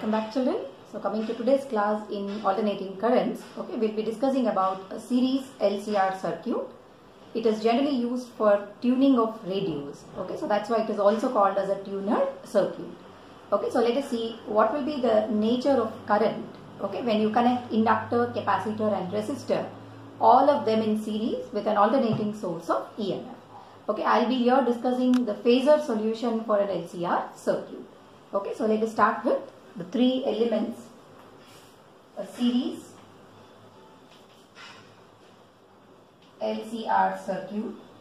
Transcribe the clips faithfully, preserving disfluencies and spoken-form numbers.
welcome back children. So coming to today's class in alternating currents, okay, we'll be discussing about a series L C R circuit. It is generally used for tuning of radios, okay, so that's why it is also called as a tuner circuit. Okay, so let us see what will be the nature of current, okay, when you connect inductor, capacitor and resistor, all of them in series with an alternating source of E M F. Okay, I'll be here discussing the phasor solution for an L C R circuit. Okay, so let us start with the three elements, a series L C R circuit.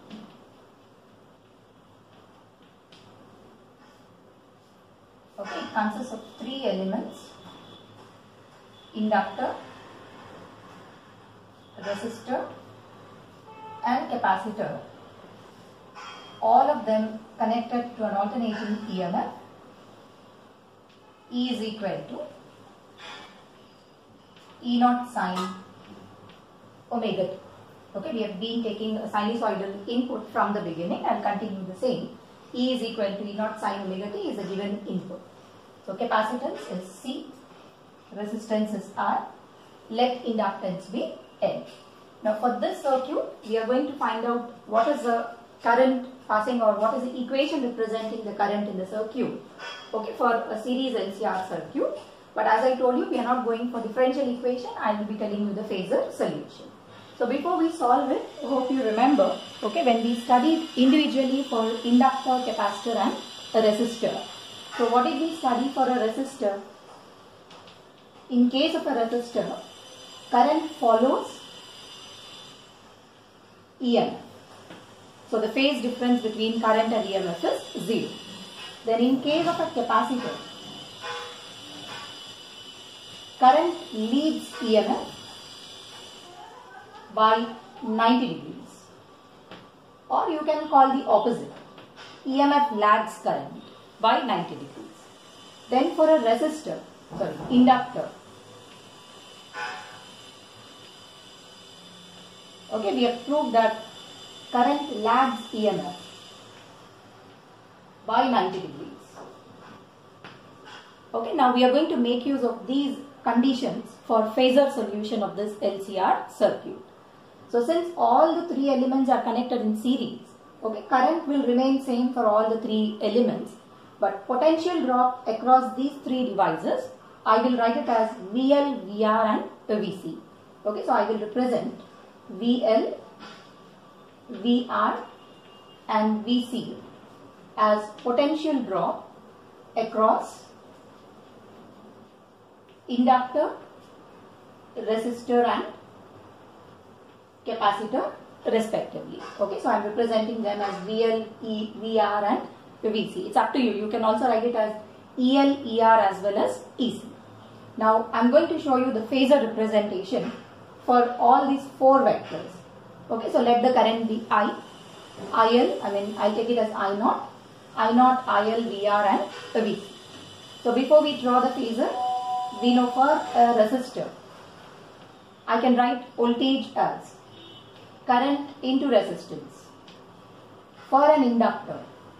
Okay, it consists of three elements: inductor, resistor and capacitor, all of them connected to an alternating E M F. E is equal to E naught sine omega t. Okay, we have been taking a sinusoidal input from the beginning and continue the same. E is equal to E naught sine omega t is a given input. So capacitance is C, resistance is R, let inductance be L. Now for this circuit, we are going to find out what is the current passing or what is the equation representing the current in the circuit, okay, for a series L C R circuit. But as I told you, we are not going for differential equation. I will be telling you the phasor solution. So before we solve it, I hope you remember, okay, when we studied individually for inductor, capacitor and a resistor. So what did we study for a resistor? In case of a resistor, current follows E M F. So the phase difference between current and E M F is zero. Then in case of a capacitor, current leads E M F by ninety degrees, or you can call the opposite, E M F lags current by ninety degrees. Then for a resistor, sorry, inductor, okay, we have proved that current lags E M F by ninety degrees. Okay, now we are going to make use of these conditions for phasor solution of this L C R circuit. So since all the three elements are connected in series, okay, current will remain same for all the three elements, but potential drop across these three devices, I will write it as V L, V R and V C. Okay, so I will represent V L, V R and V C as potential drop across inductor, resistor and capacitor respectively. Okay, so I am representing them as V L, E, V R and V C. It's up to you. You can also write it as E L, E R as well as E C. Now I am going to show you the phasor representation for all these four vectors. Okay, so let the current be I, I L, I mean I'll take it as I naught, I naught, I L, V R and V C. So before we draw the phasor, we know for a resistor, I can write voltage as current into resistance. For an inductor,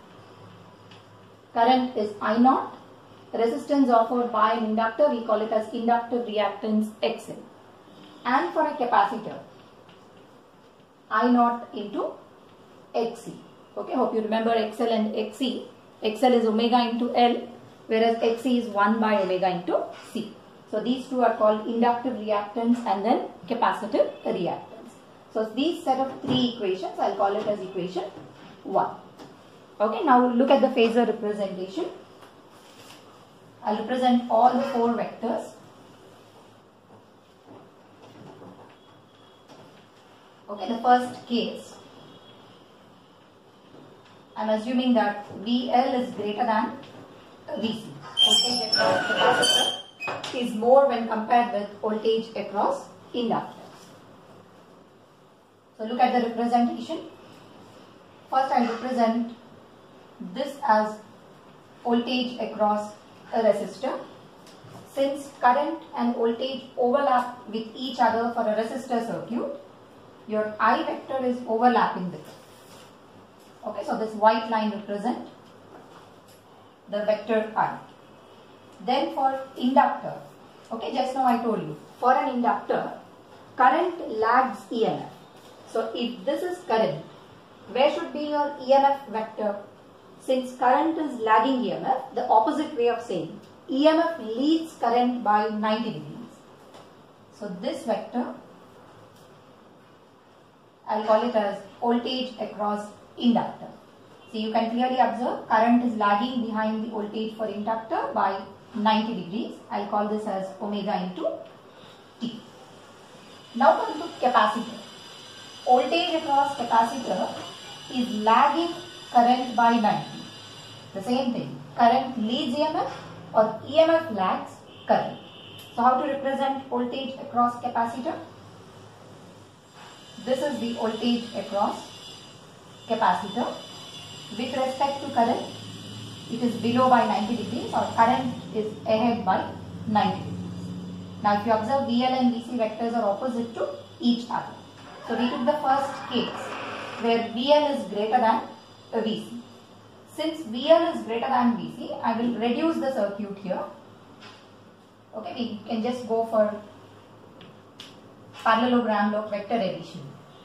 current is I naught, resistance offered by an inductor, we call it as inductive reactance X L. And for a capacitor, I naught into X C. Okay, hope you remember X L and X C. X L is omega into L, whereas X C is one by omega into C. So these two are called inductive reactance and then capacitive reactance. So these set of three equations, I'll call it as equation one. Okay, now look at the phasor representation. I'll represent all the four vectors. Okay, the first case, I am assuming that V L is greater than V C. Voltage across capacitor is more when compared with voltage across inductor. So look at the representation. First I will represent this as voltage across a resistor. Since current and voltage overlap with each other for a resistor circuit, your I vector is overlapping with it. Okay, so this white line represents the vector I. Then for inductor, okay, just now I told you, for an inductor, current lags E M F. So if this is current, where should be your E M F vector? Since current is lagging E M F, the opposite way of saying, E M F leads current by ninety degrees. So this vector, I'll call it as voltage across inductor. So you can clearly observe current is lagging behind the voltage for inductor by ninety degrees. I'll call this as omega into T. Now come to capacitor. Voltage across capacitor is lagging current by ninety. The same thing. Current leads E M F or E M F lags current. So how to represent voltage across capacitor? This is the voltage across capacitor. With respect to current, it is below by ninety degrees or current is ahead by ninety degrees. Now if you observe, V L and V C vectors are opposite to each other. So we took the first case where V L is greater than V C. Since V L is greater than V C, I will reduce the circuit here. Okay, we can just go for parallelogram of vector addition.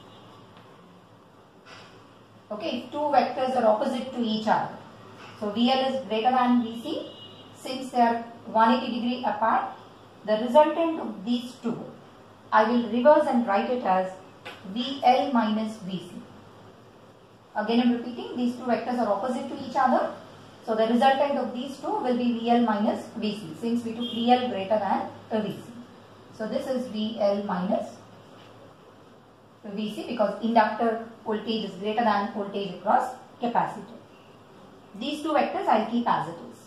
Okay, two vectors are opposite to each other. So V L is greater than V C. Since they are one hundred eighty degree apart, the resultant of these two, I will reverse and write it as V L minus V C. Again I am repeating, these two vectors are opposite to each other. So the resultant of these two will be V L minus V C, since we took V L greater than V C. So this is V L minus V C because inductor voltage is greater than voltage across capacitor. These two vectors I will keep as it is.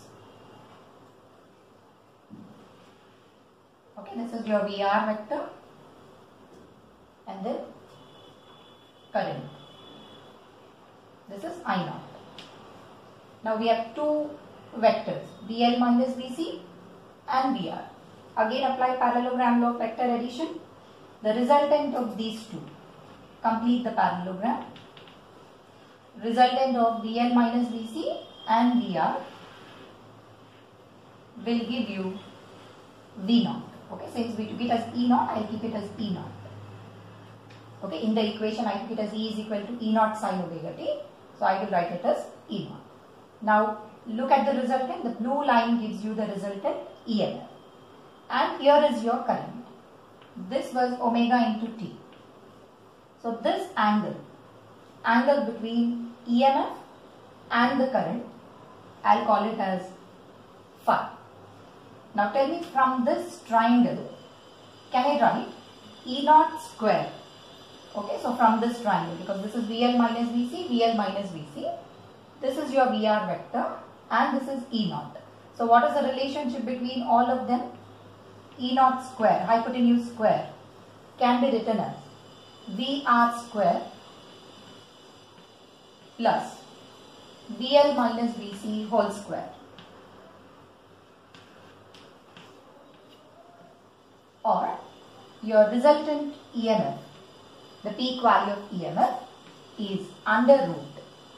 Okay, this is your V R vector and then current. This is I naught. Now we have two vectors, V L minus V C and V R. Again apply parallelogram law of vector addition. The resultant of these two, complete the parallelogram. Resultant of V L minus V C and V R will give you V naught. Okay, since we took it as E naught, I will keep it as E naught. Okay, in the equation I took it as E is equal to E naught sin omega t. So I will write it as E naught. Now look at the resultant. The blue line gives you the resultant E M F. And here is your current. This was omega into T. So this angle, angle between E M F and the current, I will call it as phi. Now tell me, from this triangle, can I write E naught square? Okay, so from this triangle, because this is V L minus V C, V L minus V C. This is your V R vector and this is E naught. So what is the relationship between all of them? E naught square, hypotenuse square, can be written as V R square plus V L minus V C whole square. Or your resultant E M F, the peak value of E M F is under root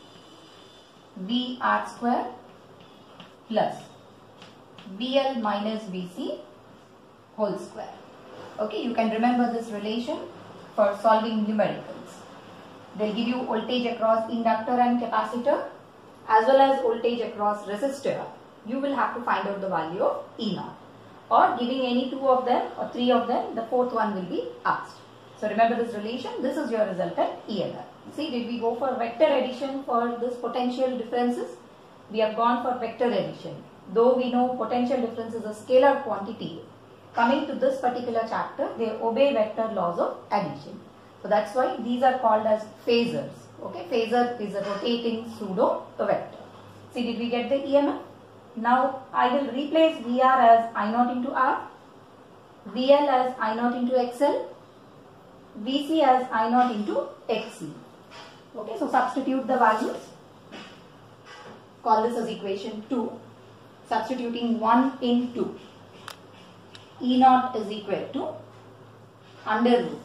V R square plus V L minus V C whole square. Okay, you can remember this relation for solving numericals. They will give you voltage across inductor and capacitor as well as voltage across resistor. You will have to find out the value of E naught. Or giving any two of them or three of them, the fourth one will be asked. So remember this relation, this is your resultant E M F. See, did we go for vector addition for this potential differences? We have gone for vector addition. Though we know potential difference is a scalar quantity, coming to this particular chapter, they obey vector laws of addition. So that's why these are called as phasors. Okay, phasor is a rotating pseudo vector. See, did we get the E M F? Now I will replace V R as I naught into R, V L as I naught into X L, V C as I naught into X C. Okay, so substitute the values. Call this as equation two. Substituting one in two. E naught is equal to under root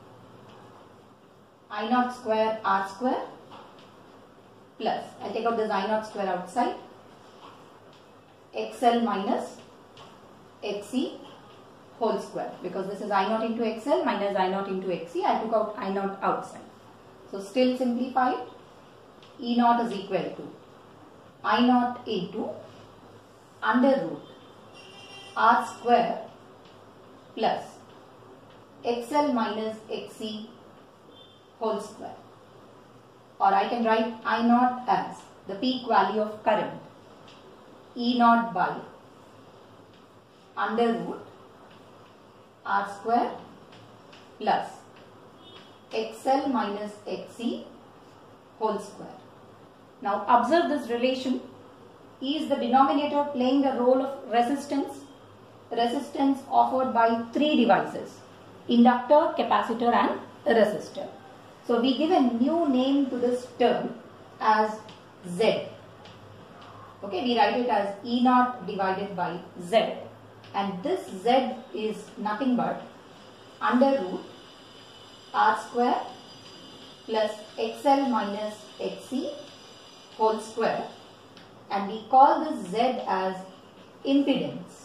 I naught square R square plus, I take out this I naught square outside, X L minus Xc whole square, because this is I naught into X L minus I naught into Xc. I took out I naught outside. So still simplified, E naught is equal to I naught into under root R square plus X L minus Xc whole square. Or I can write I naught as the peak value of current, E naught by under root R square plus X L minus Xc whole square. Now observe this relation. E is the denominator playing the role of resistance. Resistance offered by three devices: inductor, capacitor and resistor. So we give a new name to this term as Z. Okay, we write it as E naught divided by Z, and this Z is nothing but under root R square plus X L minus Xc whole square, and we call this Z as impedance.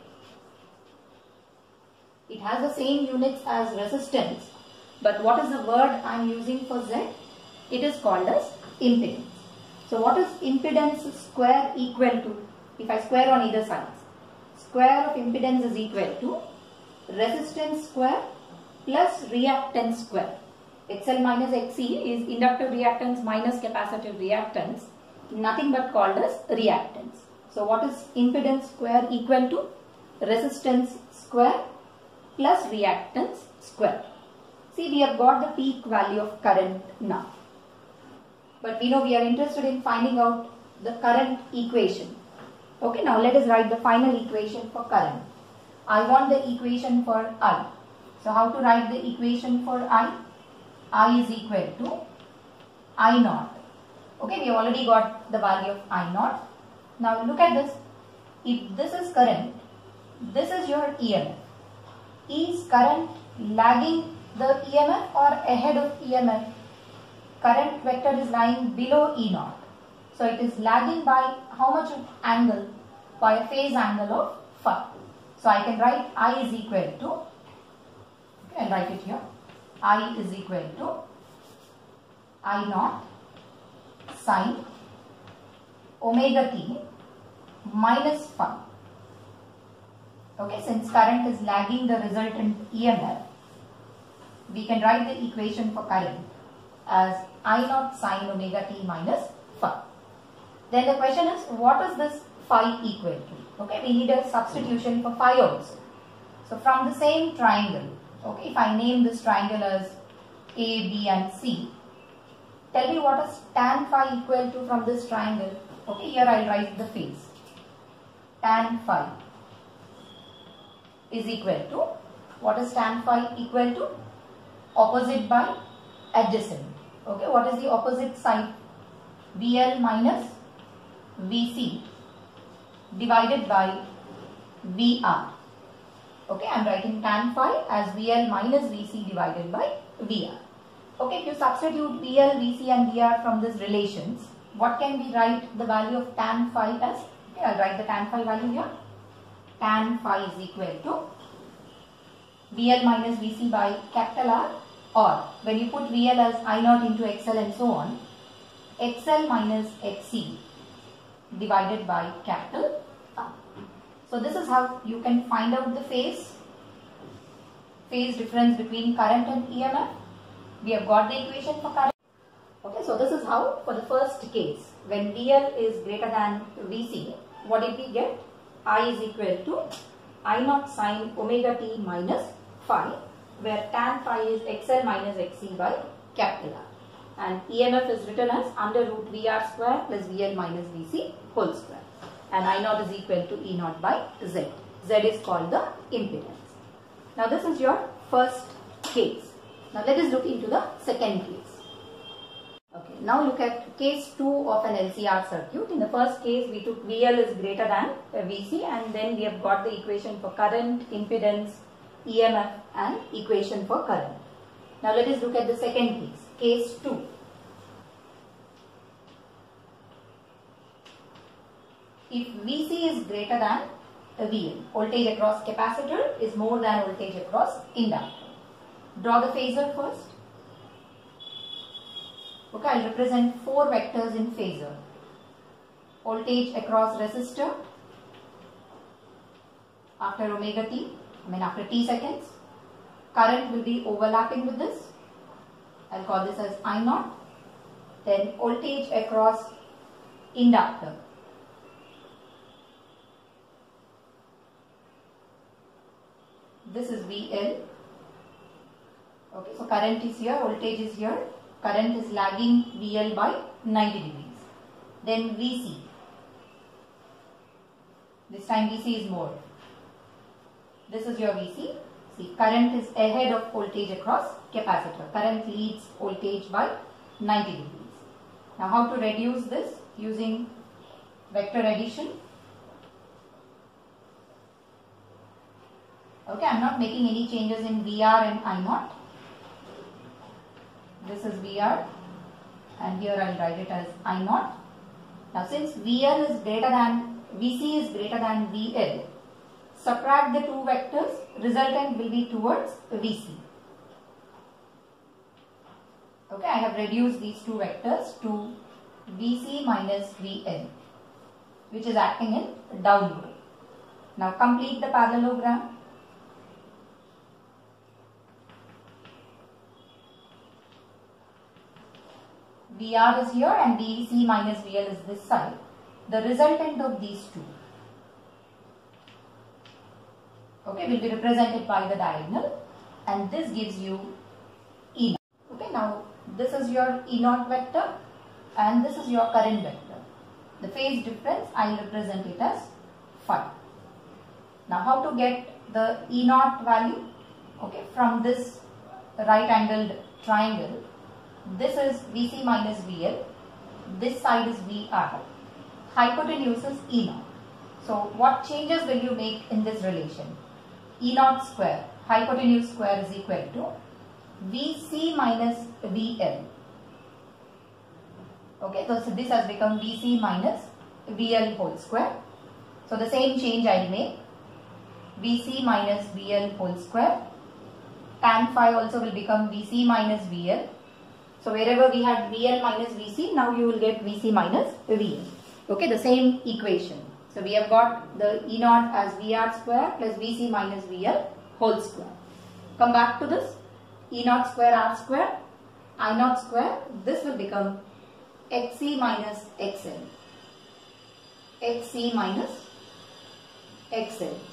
It has the same units as resistance, but what is the word I am using for Z? It is called as impedance. So what is impedance square equal to? If I square on either side, square of impedance is equal to resistance square plus reactance square. X L minus Xc is inductor reactance minus capacitive reactance, nothing but called as reactance. So what is impedance square equal to? Resistance square plus reactance square. See, we have got the peak value of current now. But we know we are interested in finding out the current equation. Okay, now let us write the final equation for current. I want the equation for I. So how to write the equation for I? I is equal to I naught. Okay, we have already got the value of I naught. Now look at this. If this is current, this is your E M F. Is current lagging the E M F or ahead of E M F? Current vector is lying below E naught. So it is lagging by how much angle? By a phase angle of phi. So I can write I is equal to, okay, I'll write it here. I is equal to I naught sine omega t minus phi. Okay, since current is lagging the resultant E M F, we can write the equation for current as I naught sine omega t minus phi. Then the question is, what is this phi equal to? Okay, we need a substitution for phi also. So from the same triangle, okay, if I name this triangle as A, B and C, tell me what is tan phi equal to from this triangle. Okay, here I will write the phase. Tan phi is equal to, what is tan phi equal to? Opposite by adjacent. Okay, what is the opposite side? V L minus V C divided by V R. Okay, I am writing tan phi as V L minus V C divided by V R. Okay, if you substitute V L, V C and V R from these relations, what can we write the value of tan phi as? Okay, I will write the tan phi value here. Tan phi is equal to V L minus V C by capital R, or when you put V L as I naught into X L and so on, X L minus Xc divided by capital R. So this is how you can find out the phase, phase difference between current and E M F. We have got the equation for current. Okay, so this is how for the first case, when V L is greater than V C, what did we get? I is equal to I naught sine omega t minus phi, where tan phi is X L minus Xc by capital R. And E M F is written as under root V R square plus V L minus V C whole square. And I naught is equal to E naught by Z. Z is called the impedance. Now this is your first case. Now let us look into the second case. Okay, now look at case two of an L C R circuit. In the first case, we took V L is greater than V C, and then we have got the equation for current, impedance, E M F and equation for current. Now let us look at the second case, case two. If V C is greater than V L. Voltage across capacitor is more than voltage across inductor. Draw the phasor first. Okay, I'll represent four vectors in phasor. Voltage across resistor after omega t, I mean after t seconds. Current will be overlapping with this. I'll call this as I naught. Then voltage across inductor. This is V L. Okay, so current is here, voltage is here. Current is lagging V L by ninety degrees. Then V C. This time V C is more. This is your V C. See, current is ahead of voltage across capacitor. Current leads voltage by ninety degrees. Now how to reduce this? Using vector addition. Okay, I am not making any changes in V R and I naught. This is V R and here I will write it as I naught. Now since V L is greater than, V C is greater than V L, subtract the two vectors, resultant will be towards V C. Okay, I have reduced these two vectors to V C minus V L, which is acting in downward. Now complete the parallelogram. V R is here and V C minus V L is this side. The resultant of these two, okay, will be represented by the diagonal, and this gives you E naught. Okay, now this is your E naught vector and this is your current vector. The phase difference, I will represent it as phi. Now how to get the E naught value? Okay, from this right angled triangle, this is V C minus V L, this side is V R, hypotenuse is E naught. So what changes will you make in this relation? E naught square, hypotenuse square is equal to V C minus V L. Okay, so, so this has become V C minus V L whole square. So the same change I will make, V C minus V L whole square. Tan phi also will become V C minus V L. So wherever we had V L minus V C, now you will get V C minus V L. Okay, the same equation. So we have got the E naught as V R square plus V C minus V L whole square. Come back to this, E naught square R square, I naught square, this will become X C minus X L. X C minus X L.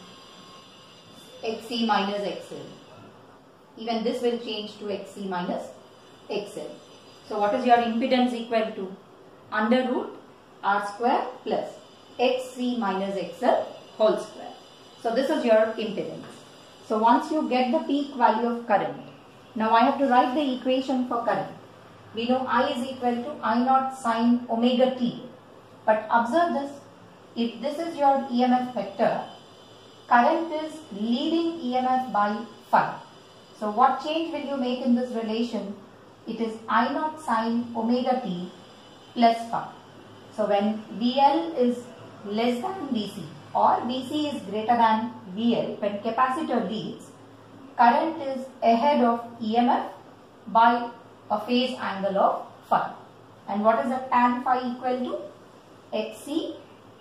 X C minus X L. Even this will change to X C minus X L. So what is your impedance equal to? Under root R square plus X C minus X L whole square. So this is your impedance. So once you get the peak value of current, now I have to write the equation for current. We know I is equal to I naught sine omega t. But observe this, if this is your E M F vector, current is leading E M F by phi. So what change will you make in this relation? It is I naught sine omega t plus phi. So when V L is less than V C or V C is greater than V L, when capacitor leads, current is ahead of E M F by a phase angle of phi. And what is the tan phi equal to? X C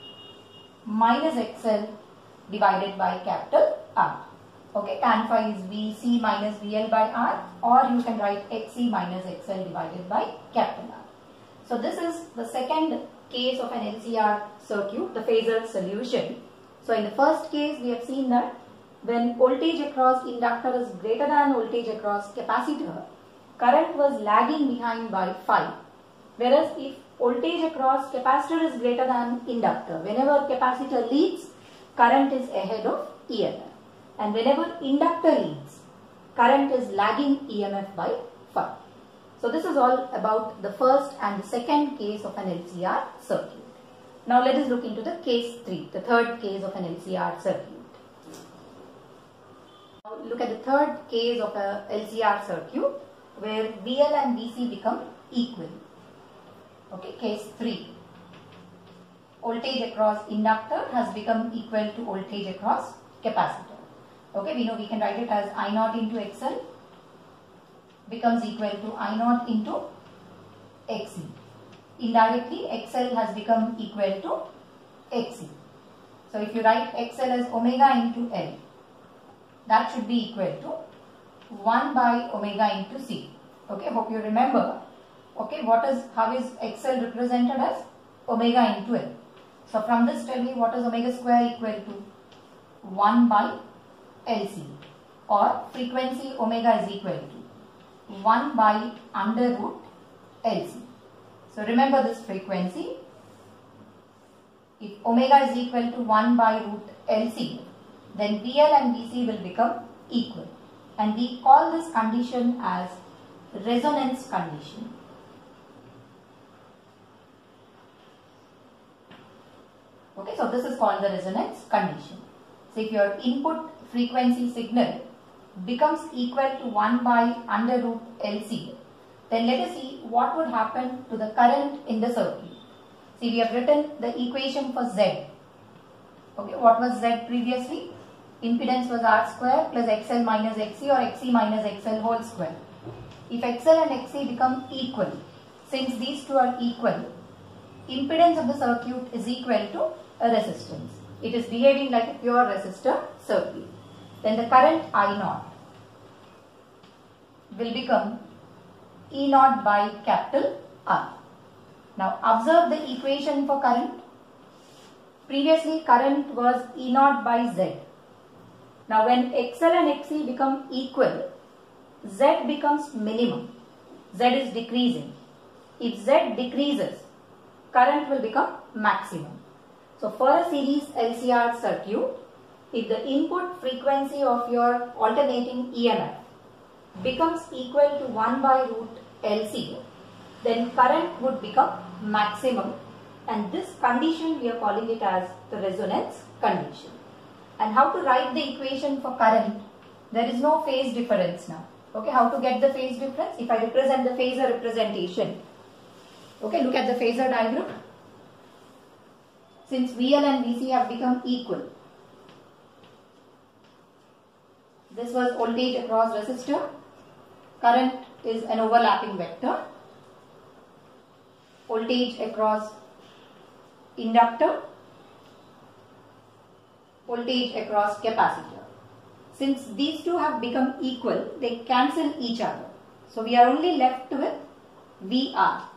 minus X L divided by capital R. Okay, tan phi is V C minus V L by R, or you can write X C minus X L divided by capital R. So this is the second case of an L C R circuit, the phasor solution. So in the first case, we have seen that when voltage across inductor is greater than voltage across capacitor, current was lagging behind by phi. Whereas if voltage across capacitor is greater than inductor, whenever capacitor leads, current is ahead of E M F. And whenever inductor leads, current is lagging E M F by phi. So this is all about the first and the second case of an L C R circuit. Now let us look into the case three, the third case of an L C R circuit. Now look at the third case of a L C R circuit where V L and V C become equal. Okay, case three. voltage across inductor has become equal to voltage across capacitor. Okay, we know we can write it as I naught into X L becomes equal to I naught into X E. Indirectly, X L has become equal to X E. So if you write X L as omega into L, that should be equal to one by omega into C. Okay, hope you remember. Okay, what is, how is X L represented as omega into L? So from this tell me what is omega square equal to? one by L C, or frequency omega is equal to one by under root L C. So remember this frequency. If omega is equal to one by root L C, then B L and B C will become equal. And we call this condition as resonance condition. Okay, so this is called the resonance condition. So if your input frequency signal becomes equal to one by under root L C, then let us see what would happen to the current in the circuit. See, we have written the equation for Z. Okay, what was Z previously? Impedance was R square plus X L minus X C or X C minus X L whole square. If X L and X C become equal, since these two are equal, impedance of the circuit is equal to a resistance. It is behaving like a pure resistor circuit. Then the current I naught will become E naught by capital R. Now observe the equation for current. Previously current was E naught by Z. Now when X L and X C become equal, Z becomes minimum. Z is decreasing. If Z decreases, current will become maximum. So for a series L C R circuit, if the input frequency of your alternating E M F becomes equal to one by root L C, then current would become maximum, and this condition we are calling it as the resonance condition. And how to write the equation for current? There is no phase difference now. Okay, how to get the phase difference? If I represent the phasor representation, okay, look at the phasor diagram. Since V L and V C have become equal, this was voltage across resistor, current is an overlapping vector, voltage across inductor, voltage across capacitor. Since these two have become equal, they cancel each other. So we are only left with V R.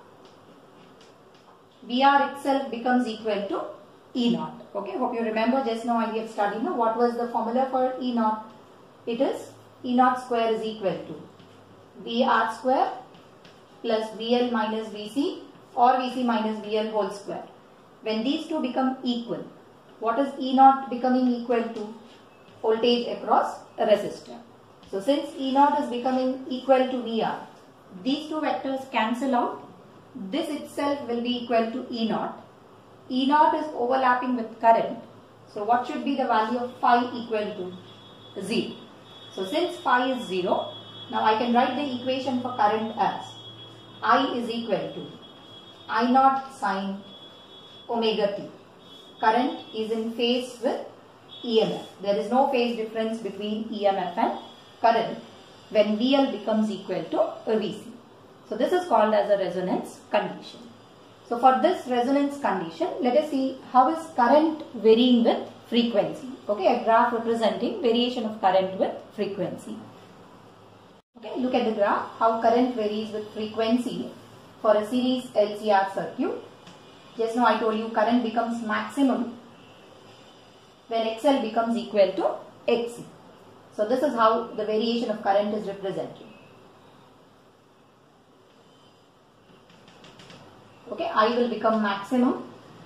V R itself becomes equal to E naught. Okay, hope you remember just now I have studied now what was the formula for E naught. It is E naught square is equal to V R square plus V L minus V C or V C minus V L whole square. When these two become equal, what is E naught becoming equal to? Voltage across a resistor. So since E naught is becoming equal to V R, these two vectors cancel out. This itself will be equal to E naught. E naught is overlapping with current. So what should be the value of phi equal to? zero. So since phi is zero, now I can write the equation for current as I is equal to I naught sine omega t. Current is in phase with E M F. There is no phase difference between E M F and current when V L becomes equal to V C. So this is called as a resonance condition. So for this resonance condition, let us see how is current varying with frequency. Okay, a graph representing variation of current with frequency. Okay, look at the graph, how current varies with frequency for a series L C R circuit. Just now I told you current becomes maximum when X L becomes equal to X C. So this is how the variation of current is represented. Okay, I will become maximum.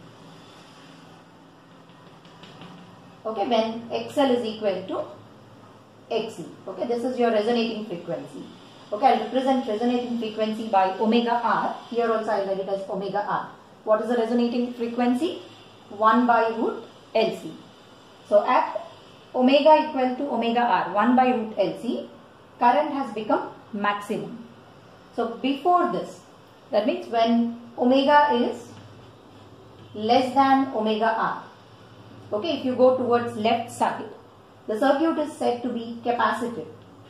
Okay, when X L is equal to X C. Okay, this is your resonating frequency. Okay, I'll represent resonating frequency by omega R. Here also I'll write it as omega R. What is the resonating frequency? one by root L C. So at omega equal to omega R, one by root L C, current has become maximum. So before this, that means when omega is less than omega R. Okay, if you go towards left side, the circuit is said to be capacitive.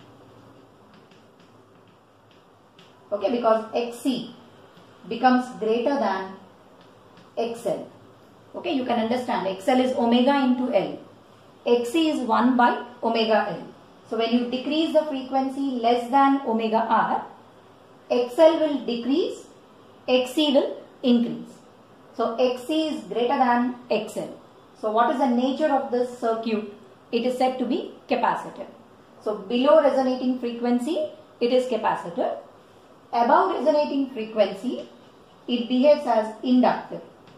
Okay, because X C becomes greater than X L. Okay, you can understand X L is omega into L. X C is one by omega L. So when you decrease the frequency less than omega R, X L will decrease, X C will increase. So X C is greater than X L. So what is the nature of this circuit? It is said to be capacitive. So below resonating frequency, it is capacitive. Above resonating frequency, it behaves as inductive.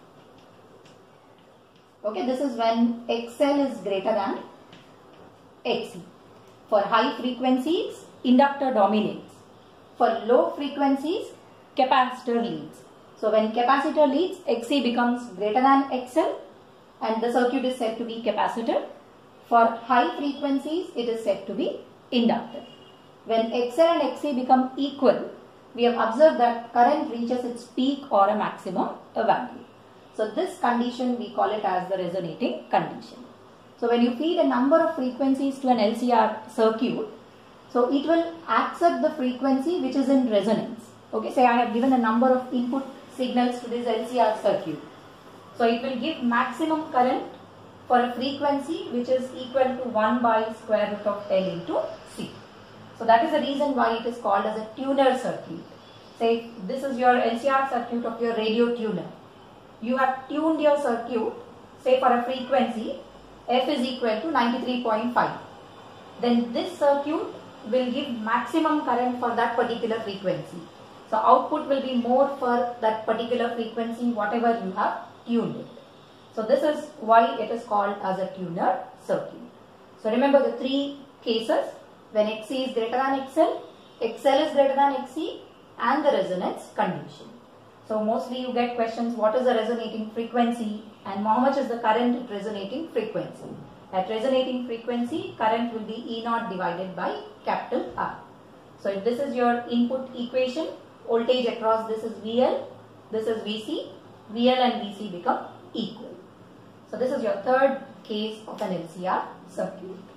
Okay, this is when X L is greater than X C. For high frequencies, inductor dominates. For low frequencies, capacitor leads. So when capacitor leads, X C becomes greater than X L and the circuit is said to be capacitive. For high frequencies, it is said to be inductive. When X L and X C become equal, we have observed that current reaches its peak or a maximum value. So this condition we call it as the resonating condition. So when you feed a number of frequencies to an L C R circuit, so it will accept the frequency which is in resonance. Okay, say I have given a number of input signals to this L C R circuit. So it will give maximum current for a frequency which is equal to one by square root of L into C. So that is the reason why it is called as a tuner circuit. Say this is your L C R circuit of your radio tuner. You have tuned your circuit, say for a frequency F is equal to ninety-three point five. Then this circuit will give maximum current for that particular frequency. So output will be more for that particular frequency whatever you have tuned it. So this is why it is called as a tuner circuit. So remember the three cases: when X C is greater than X L, X L is greater than X C, and the resonance condition. So mostly you get questions, what is the resonating frequency and how much is the current at resonating frequency. At resonating frequency, current will be E naught divided by capital R. So if this is your input equation, voltage across this is V L, this is V C, V L and V C become equal. So this is your third case of an L C R circuit.